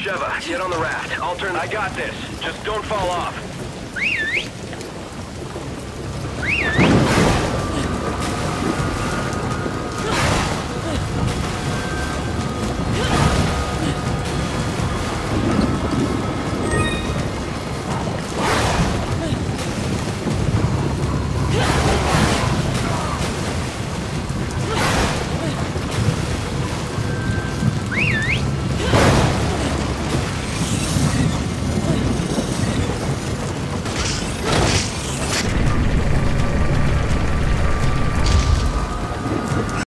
Sheva, get on the raft. I'll turn. I got this. Just don't fall off.